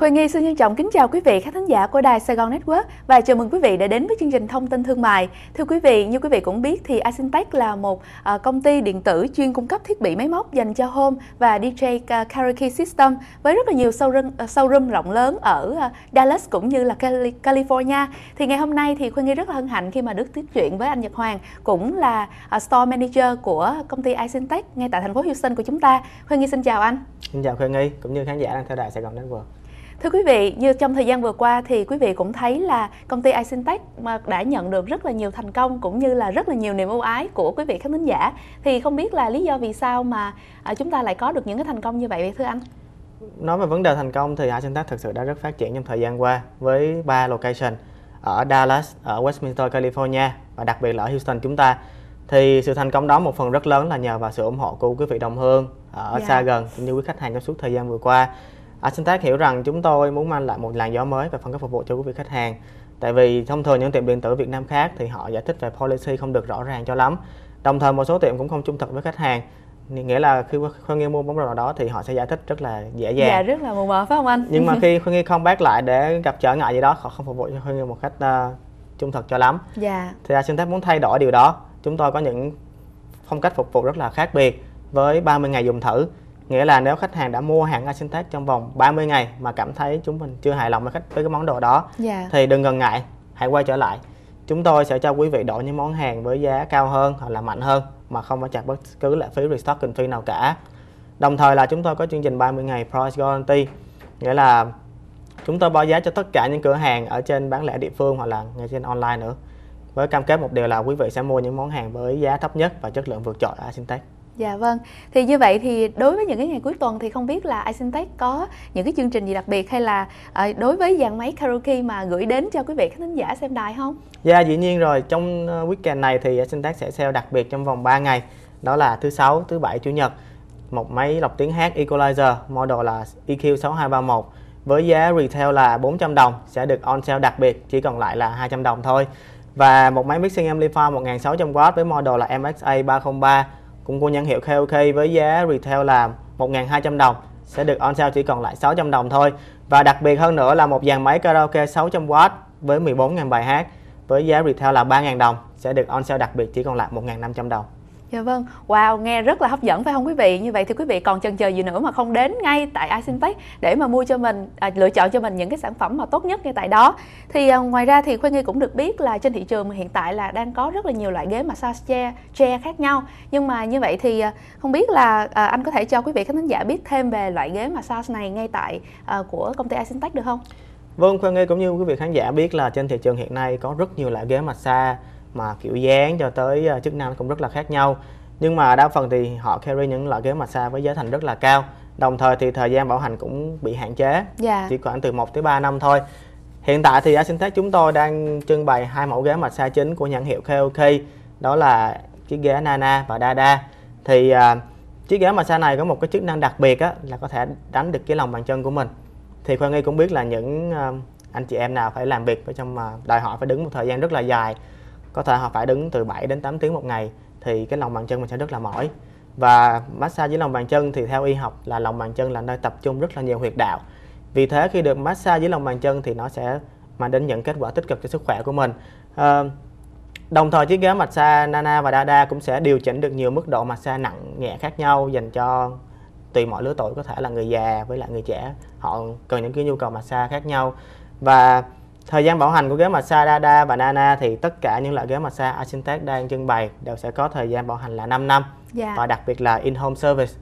Khôi Nghi xin trân trọng kính chào quý vị khán thính giả của Đài Sài Gòn Network và chào mừng quý vị đã đến với chương trình Thông tin Thương mại. Thưa quý vị, như quý vị cũng biết thì Accentech là một công ty điện tử chuyên cung cấp thiết bị máy móc dành cho home và DJ karaoke system với rất là nhiều showroom rộng lớn ở Dallas cũng như là California. Thì ngày hôm nay thì Khôi Nghi rất là hân hạnh khi mà được tiếp chuyện với anh Nhật Hoàng, cũng là Store Manager của công ty Accentech ngay tại thành phố Houston của chúng ta. Khôi Nghi xin chào anh. Xin chào Khôi Nghi cũng như khán giả đang theo Đài Sài Gòn Network. Thưa quý vị, như trong thời gian vừa qua thì quý vị cũng thấy là công ty Accentech đã nhận được rất là nhiều thành công cũng như là rất là nhiều niềm ưu ái của quý vị khán thính giả. Thì không biết là lý do vì sao mà chúng ta lại có được những cái thành công như vậy thưa anh? Nói về vấn đề thành công thì Accentech thực sự đã rất phát triển trong thời gian qua với 3 location ở Dallas, ở Westminster, California và đặc biệt là ở Houston chúng ta. Thì sự thành công đó một phần rất lớn là nhờ vào sự ủng hộ của quý vị đồng hương ở xa gần cũng như quý khách hàng trong suốt thời gian vừa qua. Accentech hiểu rằng chúng tôi muốn mang lại một làn gió mới về phân cấp phục vụ cho quý vị khách hàng. Tại vì thông thường những tiệm điện tử Việt Nam khác thì họ giải thích về policy không được rõ ràng cho lắm. Đồng thời một số tiệm cũng không trung thực với khách hàng. Nghĩa là khi Khôi Nghi mua món đồ đó thì họ sẽ giải thích rất là dễ dàng. Dạ, rất là mù mờ phải không anh? Nhưng mà khi Khôi Nghi không back lại để gặp trở ngại gì đó, họ không phục vụ cho Khôi Nghi một cách trung thực cho lắm. Dạ. Thì Accentech muốn thay đổi điều đó. Chúng tôi có những phong cách phục vụ rất là khác biệt với 30 ngày dùng thử. Nghĩa là nếu khách hàng đã mua hàng Accentech trong vòng 30 ngày mà cảm thấy chúng mình chưa hài lòng với cái món đồ đó thì đừng ngần ngại, hãy quay trở lại. Chúng tôi sẽ cho quý vị đổi những món hàng với giá cao hơn hoặc là mạnh hơn mà không phải trả bất cứ lệ phí restocking fee nào cả. Đồng thời là chúng tôi có chương trình 30 ngày price guarantee, nghĩa là chúng tôi báo giá cho tất cả những cửa hàng ở trên bán lẻ địa phương hoặc là ngay trên online nữa. Với cam kết một điều là quý vị sẽ mua những món hàng với giá thấp nhất và chất lượng vượt trội ở Accentech. Dạ vâng. Thì như vậy thì đối với những cái ngày cuối tuần thì không biết là Accentech có những cái chương trình gì đặc biệt hay là đối với dàn máy karaoke mà gửi đến cho quý vị khán thính giả xem đài không? Dạ, dĩ nhiên rồi. Trong weekend này thì Accentech sẽ sale đặc biệt trong vòng 3 ngày. Đó là thứ Sáu, thứ Bảy, Chủ nhật. Một máy lọc tiếng hát Equalizer, model là EQ6231 với giá retail là 400 đồng sẽ được on sale đặc biệt chỉ còn lại là 200 đồng thôi. Và một máy mixing amplifier 1600W với model là MXA303 cũng của nhãn hiệu KOK với giá retail là 1.200 đồng sẽ được on sale chỉ còn lại 600 đồng thôi. Và đặc biệt hơn nữa là một dàn máy karaoke 600W với 14.000 bài hát với giá retail là 3.000 đồng sẽ được on sale đặc biệt chỉ còn lại 1.500 đồng. Dạ vâng, wow, nghe rất là hấp dẫn phải không quý vị? Như vậy thì quý vị còn chần chờ gì nữa mà không đến ngay tại Accentech để mà mua cho mình, lựa chọn cho mình những cái sản phẩm mà tốt nhất ngay tại đó. Thì ngoài ra thì Khôi Nghi cũng được biết là trên thị trường hiện tại là đang có rất là nhiều loại ghế massage chair khác nhau. Nhưng mà như vậy thì không biết là anh có thể cho quý vị khán thính giả biết thêm về loại ghế massage này ngay tại của công ty Accentech được không? Vâng, Khôi Nghi cũng như quý vị khán giả biết là trên thị trường hiện nay có rất nhiều loại ghế massage mà kiểu dáng cho tới chức năng cũng rất là khác nhau. Nhưng mà đa phần thì họ carry những loại ghế massage với giá thành rất là cao. Đồng thời thì thời gian bảo hành cũng bị hạn chế, chỉ khoảng từ 1 tới 3 năm thôi. Hiện tại thì Accentech chúng tôi đang trưng bày 2 mẫu ghế massage chính của nhãn hiệu KOK. Đó là chiếc ghế Nana và Dada. Thì chiếc ghế massage này có một cái chức năng đặc biệt là có thể đánh được cái lòng bàn chân của mình. Thì Khôi Nghi cũng biết là những anh chị em nào phải làm việc ở trong đòi hỏi phải đứng một thời gian rất là dài, có thể họ phải đứng từ 7 đến 8 tiếng một ngày thì cái lòng bàn chân mình sẽ rất là mỏi. Và massage với lòng bàn chân thì theo y học là lòng bàn chân là nơi tập trung rất là nhiều huyệt đạo. Vì thế khi được massage với lòng bàn chân thì nó sẽ mang đến những kết quả tích cực cho sức khỏe của mình. Đồng thời chiếc ghế massage Nana và Dada cũng sẽ điều chỉnh được nhiều mức độ massage nặng nhẹ khác nhau dành cho tùy mọi lứa tuổi, có thể là người già với lại người trẻ, họ cần những cái nhu cầu massage khác nhau. Và thời gian bảo hành của ghế massage Dada và Nana thì tất cả những loại ghế massage Accentech đang trưng bày đều sẽ có thời gian bảo hành là 5 năm và đặc biệt là in-home service.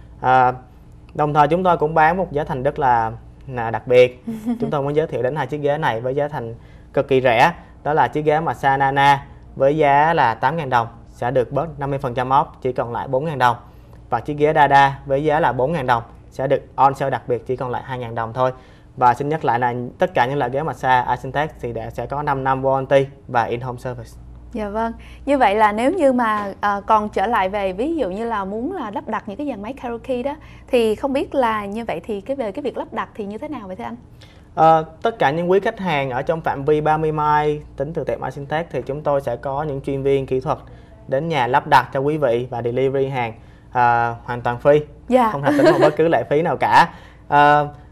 Đồng thời chúng tôi cũng bán một giá thành rất là đặc biệt. Chúng tôi muốn giới thiệu đến 2 chiếc ghế này với giá thành cực kỳ rẻ. Đó là chiếc ghế massage Nana với giá là 8.000 đồng sẽ được bớt 50% off chỉ còn lại 4.000 đồng. Và chiếc ghế Dada với giá là 4.000 đồng sẽ được on sale đặc biệt chỉ còn lại 2.000 đồng thôi. Và xin nhắc lại là tất cả những loại ghế massage Accentech thì sẽ có 5 năm warranty và in-home service. Dạ vâng. Như vậy là nếu như mà còn trở lại về ví dụ như là muốn là lắp đặt những cái dàn máy karaoke đó thì không biết là như vậy thì về cái việc lắp đặt thì như thế nào vậy thưa anh? Tất cả những quý khách hàng ở trong phạm vi 30 mile tính từ tiệm Accentech thì chúng tôi sẽ có những chuyên viên kỹ thuật đến nhà lắp đặt cho quý vị và delivery hàng hoàn toàn free, không phải tính một bất cứ lệ phí nào cả.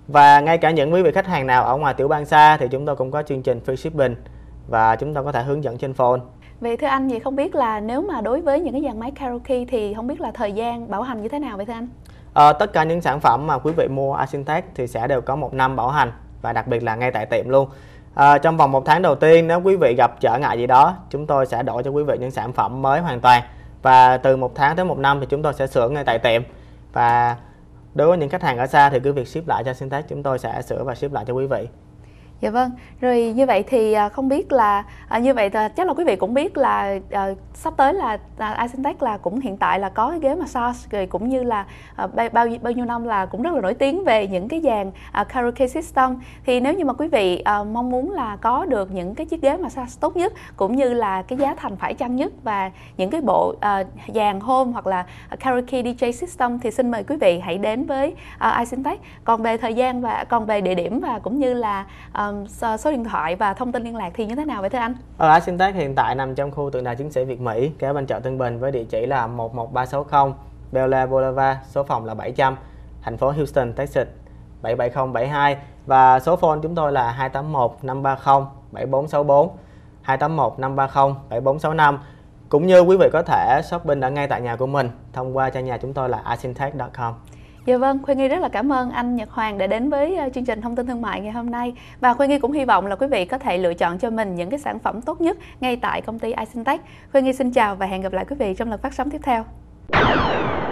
Và ngay cả những quý vị khách hàng nào ở ngoài tiểu bang xa thì chúng tôi cũng có chương trình free shipping và chúng tôi có thể hướng dẫn trên phone. Vậy thưa anh, vậy không biết là nếu mà đối với những cái dàn máy karaoke thì không biết là thời gian bảo hành như thế nào vậy thưa anh? Tất cả những sản phẩm mà quý vị mua Asintec thì sẽ đều có 1 năm bảo hành, và đặc biệt là ngay tại tiệm luôn. Trong vòng 1 tháng đầu tiên, nếu quý vị gặp trở ngại gì đó, chúng tôi sẽ đổi cho quý vị những sản phẩm mới hoàn toàn. Và từ 1 tháng tới 1 năm thì chúng tôi sẽ sửa ngay tại tiệm. Và đối với những khách hàng ở xa thì cứ việc ship lại cho Asintec, chúng tôi sẽ sửa và ship lại cho quý vị. Dạ vâng, rồi như vậy thì không biết là như vậy chắc là quý vị cũng biết là sắp tới là Asintec là cũng hiện tại là có cái ghế massage, rồi cũng như là bao nhiêu năm là cũng rất là nổi tiếng về những cái dàn karaoke system. Thì nếu như mà quý vị mong muốn là có được những cái chiếc ghế massage tốt nhất, cũng như là cái giá thành phải chăng nhất, và những cái bộ dàn home hoặc là karaoke DJ system, thì xin mời quý vị hãy đến với Asintec. Còn về thời gian và còn về địa điểm và cũng như là số điện thoại và thông tin liên lạc thì như thế nào vậy thưa anh? Asintec hiện tại nằm trong khu tượng đài chiến sĩ Việt Mỹ, kế bên chợ Tân Bình, với địa chỉ là 11360 Bel Air Boulevard, số phòng là 700, thành phố Houston, Texas 77072, và số phone chúng tôi là 281 530 7464, 281 530 7465. Cũng như quý vị có thể shopping ở ngay tại nhà của mình thông qua trang nhà chúng tôi là asintec.com. Dạ vâng, Khuyên Nghi rất là cảm ơn anh Nhật Hoàng đã đến với chương trình Thông tin Thương mại ngày hôm nay. Và Khuyên Nghi cũng hy vọng là quý vị có thể lựa chọn cho mình những cái sản phẩm tốt nhất ngay tại công ty Asintec. Khuyên Nghi xin chào và hẹn gặp lại quý vị trong lần phát sóng tiếp theo.